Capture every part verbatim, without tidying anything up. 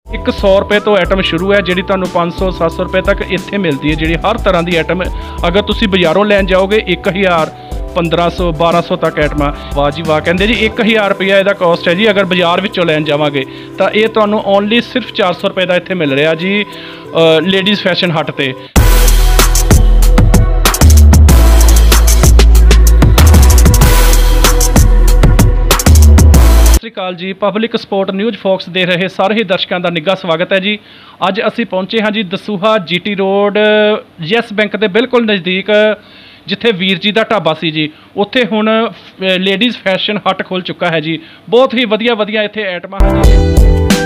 एक सौ रुपए तो आइटम शुरू है जी, तुहानू पाँच सौ सत्त सौ रुपए तक इत्थे मिलती है जी हर तरह की आइटम। अगर तुसी बाजारों लैन जाओगे एक हज़ार पंद्रह सौ बारह सौ तक आइटम। वाह जी वाह, कहते जी एक हज़ार रुपया इसका कॉस्ट है जी। अगर बाजार विचों लैन जावांगे तो ये तुहानू ओनली सिर्फ चार सौ रुपए का इत्थे मिल रहा जी लेडीज़ फैशन हट ते। Sat Shri Akal ji, public sport news focus दे रहे सारे ही दर्शकों का निੱਘਾ स्वागत है जी। अज असी पहुंचे हाँ जी Dasuya GT road Yes Bank के बिल्कुल नज़दीक, जिथे वीर जी का ढाबा सी जी, उत्थे हुण लेडीज़ फैशन हट खुल चुका है जी। बहुत ही वधिया वधिया इत्थे आइटमां हैं जी।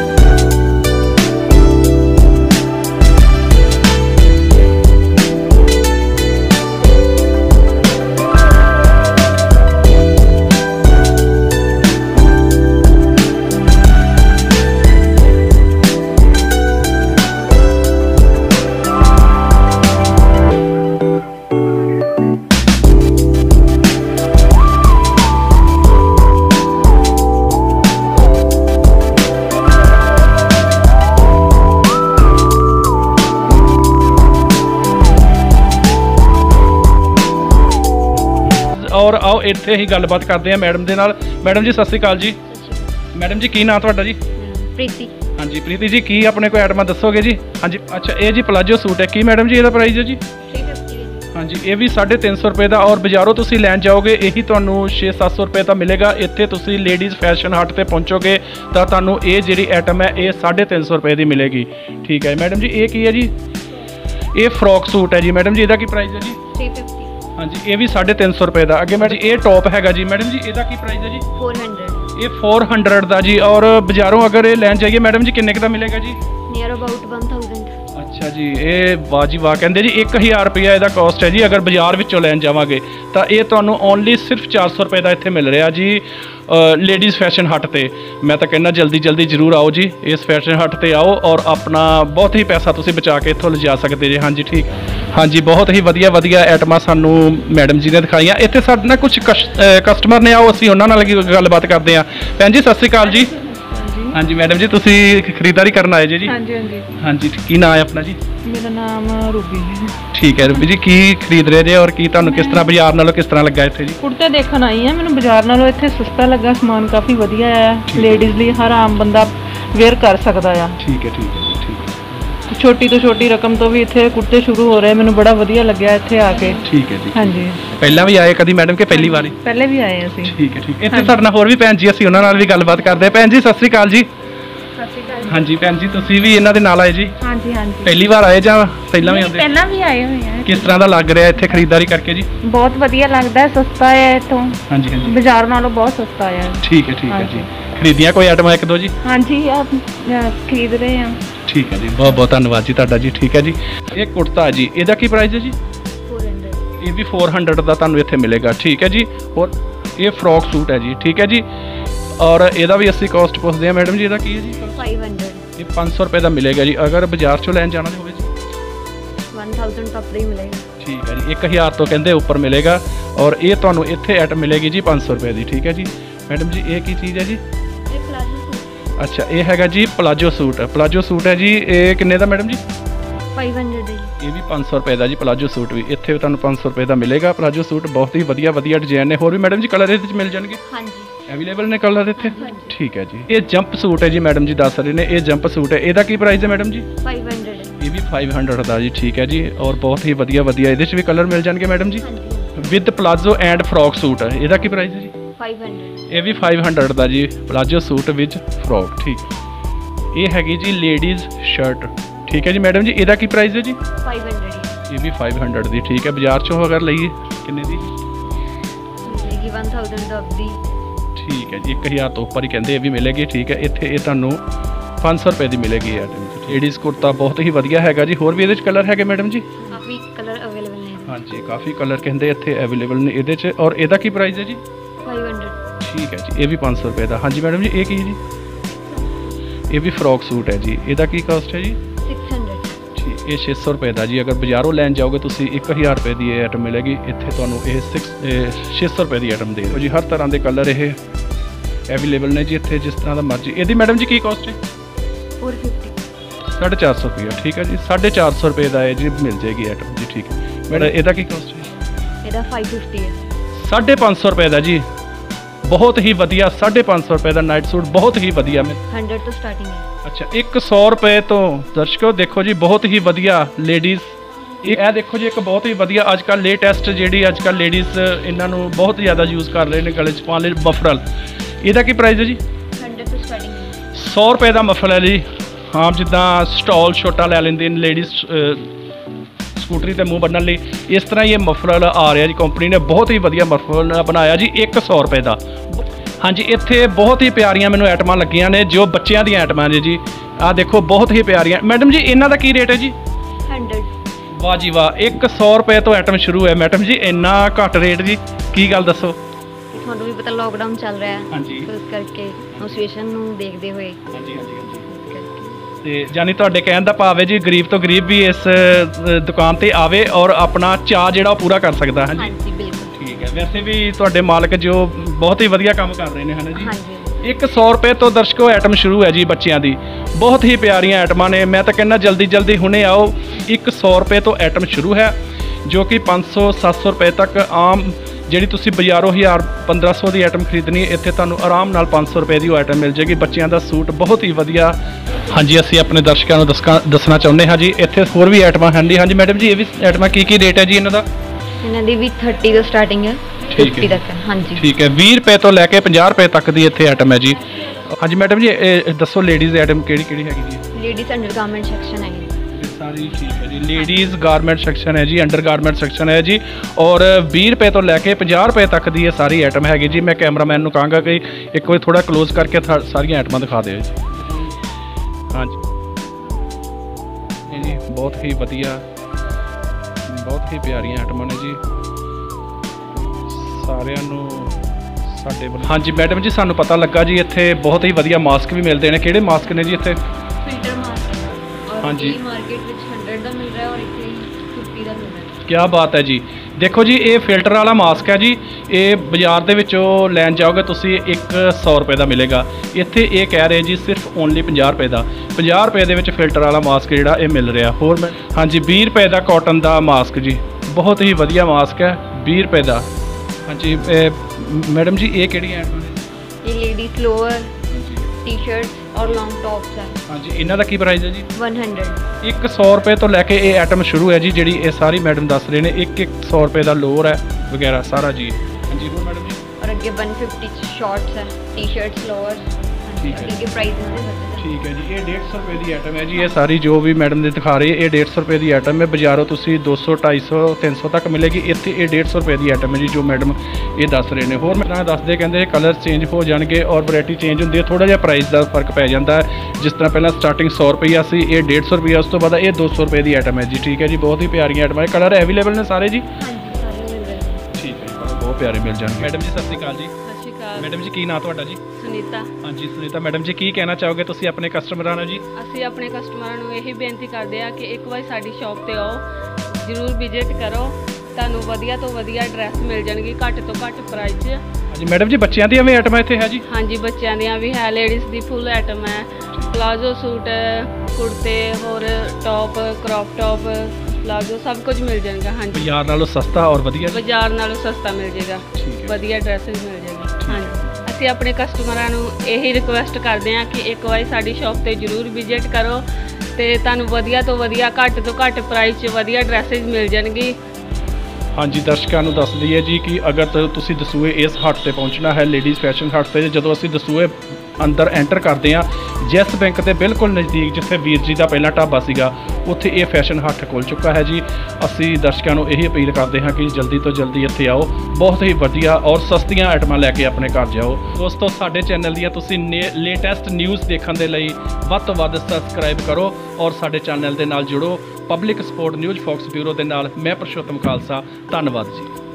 और आओ इत्थे ही गलबात करते हैं मैडम दे नाल। मैडम जी सत श्री अकाल जी। मैडम जी की नाम तुहाडा जी? प्रीति। हाँ जी प्रीति जी, की अपने कोई आइटम दसोगे जी? हाँ जी अच्छा, ये जी प्लाजो सूट है, की मैडम जी इसका प्राइस है जी? हाँ जी, ये भी साढ़े तीन सौ रुपये का, और बाजारों तुसी लैन जाओगे यही तुहानू छे सत्त सौ रुपये का मिलेगा। इत्थे तुसी लेडीज़ फैशन हट ते पहुँचोगे तो तुहानू ये जिहड़ी आइटम है ये साढ़े तीन सौ रुपये की मिलेगी। ठीक है मैडम जी, ये की है जी? ये फ्रॉक सूट है जी मैडम जी, इसका की प्राइस है जी? Three fifty. हाँ जी, ये भी साढ़े तीन सौ रुपये का। अगे मैडम जी ये टॉप है जी मैडम जी, इसका की प्राइस है जी? Four hundred. ये फोर हंड्रेड का जी, और बाजारों अगर ये लैन जाइए मैडम जी किन्ने का मिलेगा जी? Near about one thousand. अच्छा जी, ये वाह जी वाह, कहते जी एक हज़ार रुपया इसका कॉस्ट है जी। अगर बाजार विचों लैन जावांगे तो ये तुहानू ओनली सिर्फ चार सौ रुपये का इत्थे मिल रहा जी लेडीज़ फैशन हट ते। मैं तो कहना जल्दी जल्दी जरूर आओ जी, इस फैशन हट ते आओ और अपना बहुत ही पैसा तुसी बचा के इत्थों लिजा सकते जी। हाँ जी ठीक, हाँ जी बहुत ही वधिया वधिया आइटमां सानू मैडम जी ने दिखाईयां। इत्थे साडे नाल कुछ कस्टमर ने, आओ असीं उन्हां नाल गलबात करते हैं। भैन जी सत श्री अकाल जी। हाँ जी मैडम जी, तुसी खरीदारी करन आए जी? जी हाँ जी हाँ जी। हाँ जी, की नाम है अपना जी? मेरा नाम रूबी है। ठीक है रूबी जी, की खरीद रहे जे और की तुहानू किस तरह बाजार नालों किस तरह लगा इत्थे जी? कुर्ते देखण आई है, मैनू बाजार नालों इत्थे सस्ता लगा, समान काफ़ी वधिया है, लेडीज़ ਲਈ हर आम बंदा वेयर कर सकता है। ठीक है ठीक है जी, ठीक है। छोटी तो छोटी रकम तो भी इत्थे कुर्ते शुरू हो रहे हैं, मैनू बड़ा वधिया लग्या इत्थे आके। ठीक है जी। हाँ जी, पहला भी आए कभी मैडम के? पहली बार? पहले भी आए असीं। ठीक है ठीक है। इत्थे साडे नाल होर भी भैन जी, असीं उन्हां नाल भी गलबात करदे। भैन जी सत श्री अकाल जी। हाँ जी भैन जी, तुसी भी इन्हां दे नाल आए जी? हाँ जी हाँ जी। पहली बार आए जां पहला भी आंदे? पहला भी आए हुए हैं। किस तरह का लग रहा है इत्थे खरीदारी करके जी? बहुत वधिया लगता है, सस्ता है इत्थों। हाँ जी हाँ जी, बाजार नालों बहुत सस्ता है। ठीक है ठीक है जी। खरीदियां कोई आइटम एक दो जी? हाँ जी, आप खरीद रहे हैं। ठीक है जी, बहुत बहुत धन्यवाद जी तुहाडा जी। ठीक है जी, ये कुर्ता है जी, इसका की प्राइस है जी? Four hundred. ये भी फोर हंड्रेड का तुहानू इत्थे मिलेगा। ठीक है जी। और ये फ्रॉक सूट है जी, ठीक है जी, और ਇਹਦਾ भी अस्सी कॉस्ट पुछते हैं मैडम जी, ਇਹਦਾ की है जी? Five hundred. ये पाँच सौ रुपये का मिलेगा जी। अगर बाजार चो लैन जाना हो जी? वन थाउजेंड तक ही मिलेगा। ठीक है जी, एक हज़ार तो कहते ऊपर मिलेगा, और ये तुहानू इत्थे आइटम मिलेगी जी पाँच सौ रुपये की। ठीक है जी मैडम जी, ये की चीज़ है जी? अच्छा, ये हैगा जी प्लाजो सूट। प्लाजो सूट है जी, ये किन्ने दा मैडम जी? Five hundred. ये भी पाँच सौ रुपये का जी। प्लाजो सूट भी इत्थे तुहानू पाँच सौ रुपये का मिलेगा। प्लाजो सूट बहुत ही वधिया वधिया डिजाइन ने, होर भी मैडम जी कलर इहदे मिल जाएंगे? हाँ जी, अवेलेबल ने कलर इत्थे। ठीक है जी। ये जंप सूट है जी, मैडम जी दस रहे ने, ये जंप सूट है, इसका की प्राइस है मैडम जी? Five hundred. ये भी फाइव हंड्रेड का जी। ठीक है जी, और बहुत ही वधिया वधिया इहदे भी कलर मिल जाएंगे मैडम जी। With palazzo and frock suit है, इसका की प्राइस है जी? Five hundred. ये भी फाइव हंड्रेड का जी, प्लाजो सूट विद फ्रॉक। ठीक, ये हैगी जी लेडीज़ शर्ट। ठीक है जी मैडम जी, इसका की प्राइस है जी? Five hundred. ये भी फाइव हंड्रेड की। ठीक है, बाजार चो अगर लईए किन्ने दी? वन थाउजेंड तक दी। ठीक है जी, एक हज़ार तो ऊपर ही कहते ये भी मिलेगी। ठीक है, इत्थे ये तुहानू पाँच सौ रुपये की मिलेगी आइटम जी। लेडीज़ कुर्ता बहुत ही वधिया हैगा जी। होर भी इहदे च कलर है मैडम जी? काफ़ी कलर अवेलेबल ने। हाँ जी, काफ़ी कलर कहते इत्थे अवेलेबल ने इहदे च। और इसका की प्राइस है जी? Five hundred. ठीक है जी, ये भी पाँच सौ रुपये का। हाँ जी मैडम जी, ये की जी? ये भी फ्रॉक सूट है जी, इसका की कॉस्ट है जी? Six hundred. ठीक, ये छे सौ रुपये का जी। अगर बाजारों लैन जाओगे तुसी एक हज़ार रुपये की आइटम मिलेगी, इत्थे तुहानू ये सिक्स छे सौ रुपये की आइटम दे जी। हर तरह के कलर ये अवेलेबल ने जी इत्थे, जिस तरह का मर्जी। यदि मैडम जी की कॉस्ट है? फोर फिफ्टी साढ़े चार सौ रुपया ठीक है जी साढ़े चार सौ रुपये का है जी मिल जाएगी आइटम जी ठीक है मैडम ਇਹਦਾ ਕੀ ਕੋਸਟ ਹੈ ਇਹਦਾ फाइव फिफ्टी है साढ़े पाँच सौ रुपये ਦਾ ਜੀ बहुत ही वधिया साढ़े पाँच सौ रुपये का नाइट सूट बहुत ही वधिया मिल हंड्रेड तो स्टार्टिंग है अच्छा एक सौ रुपये तो दर्शकों देखो जी बहुत ही वधिया लेडीज़ ਇਹ ਦੇਖੋ ਜੀ ਇੱਕ ਬਹੁਤ ਹੀ ਵਧੀਆ ਅੱਜ ਕੱਲ੍ਹ ਲੇਟੈਸਟ ਜਿਹੜੀ ਅੱਜ ਕੱਲ੍ਹ ਲੇਡੀਜ਼ ਇਹਨਾਂ ਨੂੰ ਬਹੁਤ ਜ਼ਿਆਦਾ ਯੂਜ਼ ਕਰ ਰਹੇ ਨੇ ਗਲੇ 'ਚ ਪਾਉਣ ਲਈ ਮਫਰਲ ਇਹਦਾ ਕੀ ਪ੍ਰਾਈਸ ਹੈ ਜੀ हंड्रेड तो स्टार्टिंग है सौ रुपये ਦਾ ਮਫਰਲ ਹੈ ਜੀ ਹਾਂ ਜਿੱਦਾਂ ਸਟਾਲ ਛੋਟਾ ਲੈ ਲੈਂਦੇ ਨੇ ਲੇਡੀਜ਼ ਸਕੂਟਰੀ ਤੇ ਮੂੰਹ ਬੰਨ੍ਹਣ ਲਈ ਇਸ ਤਰ੍ਹਾਂ ਹੀ ਇਹ ਮਫਰਲ ਆ ਰਿਹਾ ਜੀ ਕੰਪਨੀ ਨੇ ਬਹੁਤ ਹੀ ਵਧੀਆ ਮਫਰਲ ਬਣਾਇਆ ਜੀ ਇੱਕ ਸੌ ਰੁਪਏ ਦਾ ਹਾਂਜੀ ਇੱਥੇ ਬਹੁਤ ਹੀ ਪਿਆਰੀਆਂ ਮੈਨੂੰ ਆਈਟਮਾਂ ਲੱਗੀਆਂ ਨੇ ਜੋ ਬੱਚਿਆਂ ਦੀਆਂ ਆਈਟਮਾਂ ਨੇ ਜੀ ਆਹ ਦੇਖੋ ਬਹੁਤ ਹੀ ਪਿਆਰੀਆਂ ਮੈਡਮ ਜੀ ਇਹਨਾਂ ਦਾ ਕੀ ਰੇਟ ਹੈ ਜੀ हंड्रेड ਵਾਹ ਜੀ ਵਾਹ ਇੱਕ ਸੌ ਰੁਪਏ ਤੋਂ ਆਈਟਮ ਸ਼ੁਰੂ ਹੈ ਮੈਡਮ ਜੀ ਇੰਨਾ ਘੱਟ ਰੇਟ ਜੀ ਕੀ ਗੱਲ ਦੱਸੋ ਤੁਹਾਨੂੰ ਵੀ ਪਤਾ ਲੋਕਡਾਊਨ ਚੱਲ ਰਿਹਾ ਹੈ ਹਾਂਜੀ ਤੇ ਇਸ ਕਰਕੇ ਸਿਚੁਏਸ਼ਨ ਨੂੰ ਦੇਖਦੇ ਹੋਏ ਹਾਂਜੀ ਹਾਂਜੀ ਹਾਂਜੀ ਇਸ ਕਰਕੇ ਤੇ ਜਾਨੀ ਤੁਹਾਡੇ ਕਹਿਣ ਦਾ ਭਾਵ ਹੈ ਜੀ ਗਰੀਬ ਤੋਂ ਗਰੀਬ ਵੀ ਇਸ ਅ, ਦੁਕਾਨ ਤੇ ਆਵੇ ਔਰ ਆਪਣਾ ਚਾਅ ਜਿਹੜਾ ਉਹ ਪੂਰਾ ਕਰ ਸਕਦਾ ਹਾਂਜੀ ਹਾਂਜੀ ਬਿਲਕੁਲ ਠੀਕ ਹੈ ਵੈਸੇ ਵੀ ਤੁਹਾਡੇ ਮਾਲਕ ਜੋ ਬਹੁਤ ਹੀ ਵਧੀਆ ਕੰਮ ਕਰ ਰਹੇ ਨੇ ਹਨਾ ਜੀ ਹਾਂਜੀ ਇੱਕ ਸੌ ਰੁਪਏ ਤੋਂ ਦਰਸ਼ਕੋ ਆਈਟਮ ਸ਼ੁਰੂ ਹੈ ਜੀ ਬੱਚਿਆਂ ਦੀ ਬਹੁਤ ਹੀ ਪਿਆਰੀਆਂ ਆਈਟਮਾਂ ਨੇ ਮੈਂ ਤਾਂ ਕਹਿੰਦਾ ਜਲਦੀ ਜਲਦੀ ਹੁਣੇ ਆਓ ਇੱਕ ਸੌ ਰੁਪਏ ਤੋਂ ਆਈਟਮ ਸ਼ੁਰੂ ਹੈ ਜੋ ਕਿ ਪੰਜ ਸੌ ਸੱਤ ਸੌ ਰੁਪਏ ਤੱਕ ਆਮ ਜਿਹੜੀ ਤੁਸੀਂ ਬਾਜ਼ਾਰੋਂ ਹਜ਼ਾਰ ਪੰਦਰਾਂ ਸੌ ਦੀ ਆਈਟਮ ਖਰੀਦਣੀ ਇੱਥੇ ਤੁਹਾਨੂੰ ਆਰਾਮ ਨਾਲ ਪੰਜ ਸੌ ਰੁਪਏ ਦੀ ਉਹ ਆਈਟਮ ਮਿਲ ਜਾਏਗੀ ਬੱਚਿਆਂ ਦਾ ਸੂਟ ਬਹੁਤ ਹੀ ਵਧੀਆ ਹਾਂਜੀ ਅਸੀਂ ਆਪਣੇ ਦਰਸ਼ਕਾਂ ਨੂੰ ਦੱਸਣਾ ਦੱਸਣਾ ਚਾਹੁੰਦੇ ਹਾਂ ਜੀ ਇੱਥੇ ਹੋਰ ਵੀ ਆਈਟਮਾਂ ਹਨ ਜੀ ਹਾਂਜੀ ਮੈਡਮ ਜੀ ਇਹ ਵੀ ਆਈਟਮਾਂ ਕੀ ਕੀ ਰੇਟ ਹੈ ਜੀ ਇਹਨਾਂ ਦਾ ਇਹਨਾਂ ਦੀ ਵੀ ਥਰਟੀ ਤੋਂ ਸਟਾਰਟਿੰਗ ਹੈ ਠੀਕ ਫਿਫਟੀ ਹੈ ਤੱਕ ਹੈ ਹਾਂਜੀ ਠੀਕ ਹੈ ਵੀਹ ਰੁਪਏ ਤੋਂ ਲੈ ਕੇ ਪੰਜਾਹ ਰੁਪਏ ਤੱਕ ਦੀ ਇੱਥੇ ਆਈਟਮ ਹੈ ਜੀ ਹਾਂਜੀ ਮੈਡਮ ਜੀ ਇਹ ਦੱਸੋ ਲੇਡੀਜ਼ ਆਈਟਮ ਕਿਹੜੀ ਕਿਹੜੀ ਹੈਗੀ ਜੀ ਲੇਡੀਜ਼ ਅੰਡਰਗਾਰਮੈਂਟ ਸੈਕਸ਼ਨ ਹੈ ਇਹ ਸਾਰੀ ਠੀਕ ਹੈ ਜੀ ਲੇਡੀਜ਼ ਗਾਰਮੈਂਟ ਸੈਕਸ਼ਨ ਹੈ ਜੀ ਅੰਡਰ ਗਾਰਮੈਂਟ ਸੈਕਸ਼ਨ ਹੈ ਜੀ ਔਰ ਵੀਹ ਰੁਪਏ ਤੋਂ ਲੈ ਕੇ ਪੰਜਾਹ ਰੁਪਏ ਤੱਕ ਦੀ ਇਹ ਸਾਰੀ ਆਈਟਮ ਹੈਗੀ ਜੀ ਮੈਂ ਕੈਮਰਾਮੈਨ ਨੂੰ ਕਹਾਂਗਾ ਕਿ ਇੱਕ ਵਾਰ ਥੋੜਾ ਕਲੋਜ਼ ਕਰਕੇ ਥਾ- ਸਾਰੀਆਂ ਆਈਟਮਾਂ ਦਿਖਾ ਦਿਓ ਜੀ ਹਾਂਜੀ ਇਹ ਜੀ ਬਹੁਤ ਹੀ ਵਧੀਆ ਬਹੁਤ ਹੀ ਪਿਆਰੀਆਂ ਆਈਟਮਾਂ ਨੇ ਜੀ ਸਾਰਿਆਂ ਨੂੰ ਸਾਡੇ ਵੱਲੋਂ ਹਾਂਜੀ ਮੈਡਮ ਜੀ ਸਾਨੂੰ ਪਤਾ ਲੱਗਾ ਜੀ ਇੱਥੇ ਬਹੁਤ ਹੀ ਵਧੀਆ ਮਾਸਕ ਵੀ ਮਿਲਦੇ ਨੇ ਕਿਹੜੇ ਮਾਸਕ ਨੇ ਜੀ ਇੱਥੇ ਫਿਲਟਰ ਮਾਸਕ ਔਰ ਹਾਂਜੀ। ਇਹ ਮਾਰਕੀਟ ਵਿੱਚ ਹੰਡਰਡ ਦਾ ਮਿਲ ਰਿਹਾ ਔਰ ਇੱਥੇ ਫਿਫਟੀ ਦਾ ਮਿਲ ਰਿਹਾ ਕਿਆ ਬਾਤ ਹੈ ਜੀ ਦੇਖੋ ਜੀ ਇਹ ਫਿਲਟਰ ਵਾਲਾ ਮਾਸਕ ਹੈ ਜੀ ਇਹ ਬਾਜ਼ਾਰ ਦੇ ਵਿੱਚੋਂ ਲੈਣ ਜਾਓਗੇ ਤੁਸੀਂ ਇੱਕ ਸੌ ਰੁਪਏ ਦਾ ਮਿਲੇਗਾ ਇੱਥੇ ਇਹ ਕਹਿ ਰਹੇ ਜੀ ਸਿਰਫ ਓਨਲੀ ਪੰਜਾਹ ਰੁਪਏ ਦਾ ਪੰਜਾਹ ਰੁਪਏ ਦੇ ਵਿੱਚ ਫਿਲਟਰ ਵਾਲਾ ਮਾਸਕ ਜਿਹੜਾ ਇਹ ਮਿਲ ਰਿਹਾ ਹੋਰ ਮੈਂ ਹਾਂਜੀ ਵੀਹ ਰੁਪਏ ਦਾ ਕਾਟਨ ਦਾ ਮਾਸਕ ਜੀ ਬਹੁਤ ਹੀ ਵਧੀਆ ਮਾਸਕ ਹੈ ਵੀਹ ਰੁਪਏ ਦਾ ਹਾਂਜੀ ਮੈਡਮ ਜੀ ਇਹ ਕਿਹੜੀਆਂ ਆਈਟਮਾਂ ਨੇ ਇਹ ਲੇਡੀਜ਼ ਲੋਅਰ ਟੀ-ਸ਼ਰਟਸ ਔਰ ਲੌਂਗ ਟੌਪਸ ਹੈ ਹਾਂਜੀ ਇਹਨਾਂ ਦਾ ਕੀ ਪ੍ਰਾਈਸ ਹੈ ਜੀ ਹੰਡਰਡ ਇੱਕ ਸੌ ਰੁਪਏ ਤੋਂ ਲੈ ਕੇ ਇਹ ਆਈਟਮ ਸ਼ੁਰੂ ਹੈ ਜੀ ਜਿਹੜੀ ਇਹ ਸਾਰੀ ਮੈਡਮ ਦੱਸ ਰਹੇ ਨੇ ਇੱਕ ਇੱਕ ਸੌ ਰੁਪਏ ਦਾ ਲੋਅਰ ਹੈ ਵਗੈਰਾ ਸਾਰਾ ਜੀ ਹਾਂਜੀ ਹੋਰ ਮੈਡਮ ਜੀ ਔਰ ਅੱਗੇ one fifty ਚ ਸ਼ਾਰਟਸ ਹੈ ਟੀ-ਸ਼ਰਟਸ ਲੋਅਰ ਠੀਕ ਹੈ। ਅੱਗੇ ਪ੍ਰਾਈਸ ਇਹਨਾਂ ਦੇ ਵੱਧਦੇ ਠੀਕ ਹੈ ਜੀ ਇਹ ਡੇਢ ਸੌ ਰੁਪਏ ਦੀ ਆਈਟਮ ਹੈ ਜੀ ਇਹ ਸਾਰੀ ਜੋ ਵੀ ਮੈਡਮ ਨੇ ਦਿਖਾ ਰਹੀ ਹੈ ਇਹ ਡੇਢ ਸੌ ਰੁਪਏ ਦੀ ਆਈਟਮ ਹੈ ਬਾਜ਼ਾਰੋਂ ਤੁਸੀਂ ਦੋ ਸੌ ਢਾਈ ਸੌ ਤਿੰਨ ਸੌ ਤੱਕ ਮਿਲੇਗੀ ਇੱਥੇ ਇਹ ਡੇਢ ਸੌ ਰੁਪਏ ਦੀ ਆਈਟਮ ਹੈ ਜੀ ਜੋ ਮੈਡਮ ਇਹ ਦੱਸ ਰਹੇ ਨੇ ਹੋਰ ਮੈਂ ਦੱਸਦੇ ਕਹਿੰਦੇ ਕਲਰ ਚੇਂਜ ਹੋ ਜਾਣਗੇ ਔਰ ਵੈਰਾਈਟੀ ਚੇਂਜ ਹੁੰਦੀ ਹੈ ਥੋੜਾ ਜਿਹਾ ਪ੍ਰਾਈਸ ਦਾ ਫਰਕ ਪੈ ਜਾਂਦਾ ਹੈ ਜਿਸ ਤਰ੍ਹਾਂ ਪਹਿਲਾਂ ਸਟਾਰਟਿੰਗ ਸੌ ਰੁਪਈਆ ਸੀ ਇਹ ਡੇਢ ਸੌ ਰੁਪਈਆ ਉਸ ਤੋਂ ਬਾਅਦ ਇਹ ਦੋ ਸੌ ਰੁਪਏ ਦੀ ਆਈਟਮ ਹੈ ਜੀ ਠੀਕ ਹੈ ਜੀ ਬਹੁਤ ਹੀ ਪਿਆਰੀਆਂ ਆਈਟਮਾਂ ਕਲਰ ਅਵੇਲੇਬਲ ਨੇ ਸਾਰੇ ਜੀ ਹਾਂਜੀ ਸਾਰੇ ਮਿਲ ਰਹੇ ਨੇ ਠੀਕ ਹੈ ਜੀ ਬਹੁਤ ਪਿਆਰੇ ਮਿਲ ਜਾਣਗੇ ਮੈਡਮ ਜੀ ਸਤਿ ਸ਼੍ਰੀ ਅਕਾਲ ਜੀ ਸਤਿ ਸ਼੍ਰੀ ਅਕਾਲ ਮੈਡਮ ਜੀ ਕੀ ਨਾਂ ਤੁਹਾਡਾ ਜੀ ਸੁਨੀਤਾ ਹਾਂਜੀ ਸੁਨੀਤਾ ਮੈਡਮ ਜੀ ਕੀ ਕਹਿਣਾ ਚਾਹੋਗੇ ਤੁਸੀਂ ਆਪਣੇ ਕਸਟਮਰਾਂ ਨੂੰ ਜੀ ਅਸੀਂ ਆਪਣੇ ਕਸਟਮਰਾਂ ਨੂੰ ਇਹੀ ਬੇਨਤੀ ਕਰਦੇ ਆ ਕਿ ਇੱਕ ਵਾਰ ਸਾਡੀ ਸ਼ਾਪ ਤੇ ਆਓ ਜ਼ਰੂਰ ਵਿਜ਼ਿਟ ਕਰੋ ਤੁਹਾਨੂੰ ਵਧੀਆ ਤੋਂ ਵਧੀਆ ਡਰੈਸ ਮਿਲ ਜਾਣਗੀ ਘੱਟ ਤੋਂ ਘੱਟ ਪ੍ਰਾਈਸ 'ਚ ਹਾਂਜੀ ਮੈਡਮ ਜੀ ਬੱਚਿਆਂ ਦੀਆਂ ਵੀ ਆਈਟਮਾਂ ਇੱਥੇ ਹੈ ਜੀ ਹਾਂਜੀ ਬੱਚਿਆਂ ਦੀਆਂ ਵੀ ਹੈ ਲੇਡੀਜ਼ ਦੀ ਫੁੱਲ ਆਈਟਮ ਹੈ ਪਲਾਜ਼ੋ ਸੂਟ ਕੁੜਤੇ ਹੋਰ ਟੌਪ ਕ੍ਰੌਪ ਟੌਪ ਪਲਾਜ਼ੋ ਸਭ ਕੁਝ ਮਿਲ ਜਾਣਗਾ ਹਾਂਜੀ ਬਾਜ਼ਾਰ ਨਾਲੋਂ ਸਸਤਾ ਔਰ ਵਧੀਆ ਜੀ? ਬਾਜ਼ਾਰ ਨਾਲੋਂ ਸਸਤਾ ਮਿਲ ਜਾਏਗਾ ਠੀਕ ਹੈ। ਵਧੀਆ ਡਰੈਸਿਸ ਮਿਲ ਜਾਏਗੀ ਹਾਂਜੀ ਅਸੀਂ ਆਪਣੇ ਕਸਟਮਰਾਂ ਨੂੰ ਇਹੀ ਰਿਕੁਐਸਟ ਕਰਦੇ ਹਾਂ ਕਿ ਇੱਕ ਵਾਰੀ ਸਾਡੀ ਸ਼ਾਪ ਤੇ ਜ਼ਰੂਰ ਵਿਜ਼ਿਟ ਕਰੋ ਤੇ ਤੁਹਾਨੂੰ ਵਧੀਆ ਤੋਂ ਵਧੀਆ ਘੱਟ ਤੋਂ ਘੱਟ ਪ੍ਰਾਈਸ 'ਚ ਵਧੀਆ ਡਰੈਸਿਸ ਮਿਲ ਜਾਣਗੀ ਹਾਂਜੀ ਦਰਸ਼ਕਾਂ ਨੂੰ ਦੱਸ ਦਈਏ ਜੀ ਕਿ ਅਗਰ ਤ- ਤੁਸੀਂ ਦਸੂਏ ਇਸ ਹੱਟ ਤੇ ਪਹੁੰਚਣਾ ਹੈ ਲੇਡੀਜ਼ ਫੈਸ਼ਨ ਹੱਟ ਤੇ ਜਦੋਂ ਅਸੀਂ ਦਸੂਏ ਅੰਦਰ ਐਂਟਰ ਕਰਦੇ ਹਾਂ ਯੈਸ ਬੈਂਕ ਦੇ ਬਿਲਕੁਲ ਨਜ਼ਦੀਕ ਜਿੱਥੇ ਵੀਰ ਜੀ ਦਾ ਪਹਿਲਾਂ ਢਾਬਾ ਸੀਗਾ ਉੱਥੇ ਇਹ ਫੈਸ਼ਨ ਹੱਟ ਖੁੱਲ੍ਹ ਚੁੱਕਾ ਹੈ ਜੀ ਅਸੀਂ ਦਰਸ਼ਕਾਂ ਨੂੰ ਇਹੀ ਅਪੀਲ ਕਰਦੇ ਹਾਂ ਕਿ ਜਲਦੀ ਤੋਂ ਜਲਦੀ ਇੱਥੇ ਆਓ ਬਹੁਤ ਹੀ ਵਧੀਆ ਔਰ ਸਸਤੀਆਂ ਆਈਟਮਾਂ ਲੈ ਕੇ ਆਪਣੇ ਘਰ ਜਾਓ ਦੋਸਤੋ ਸਾਡੇ ਚੈਨਲ ਦੀਆਂ ਤੁਸੀਂ ਲੇਟੈਸਟ ਨਿਊਜ਼ ਦੇਖਣ ਦੇ ਲਈ ਵੱਧ ਤੋਂ ਵੱਧ ਸਬਸਕ੍ਰਾਈਬ ਕਰੋ ਔਰ ਸਾਡੇ ਚੈਨਲ ਦੇ ਨਾਲ ਜੁੜੋ public sport news focus bureau ਦੇ ਨਾਲ ਮੈਂ ਪੁਰਸ਼ੋਤਮ ਖਾਲਸਾ ਧੰਨਵਾਦ ਜੀ।